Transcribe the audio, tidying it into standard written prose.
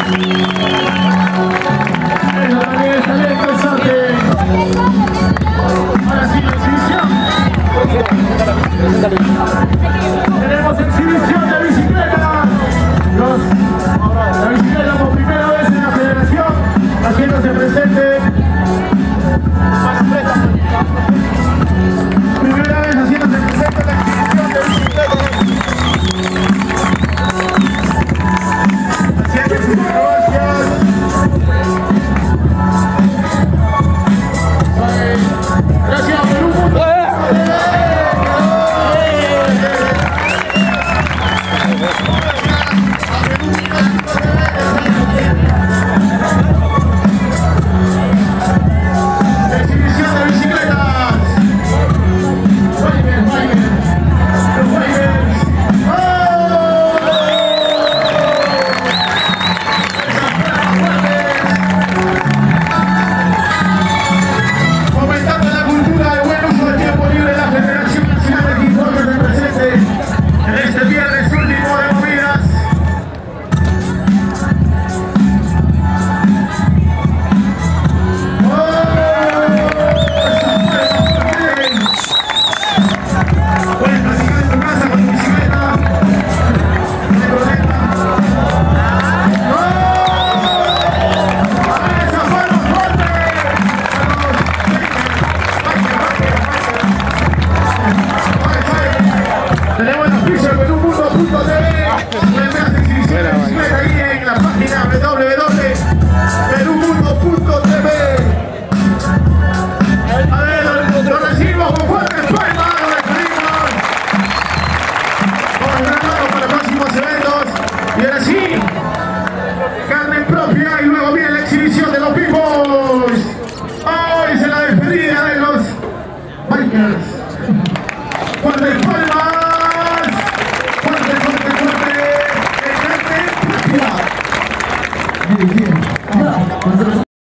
Eso también es talento, Sante. Ahora sí, la exhibición. Tenemos exhibición de bicicleta. La bicicleta por primera vez en la federación, haciéndose presente. Primera vez haciéndose presente la exhibición de bicicleta. Haciendo sus acrobacias. Gracias, Perú. Exhibición de bicicletas. Los waivers. Fomentando la cultura del buen uso del tiempo libre de la Federación Nacional de Kickboxing se presente en este viernes último de movidas. Puedes practicar en tu casa con tu bicicleta. No hay problema. ¡Esa mano fuerte! Tenemos el auspicio de perumundo.tv. Pueden ver las exhibiciones de bicicleta ahí en la página www.perumundo.tv. A ver, lo recibimos con fuertes palmas, lo despedimos. Vamos a ganar para próximos eventos. Y ahora sí, carne propia y luego viene la exhibición de los Peoples. Hoy se la despedida de los Bikers. Fuerte.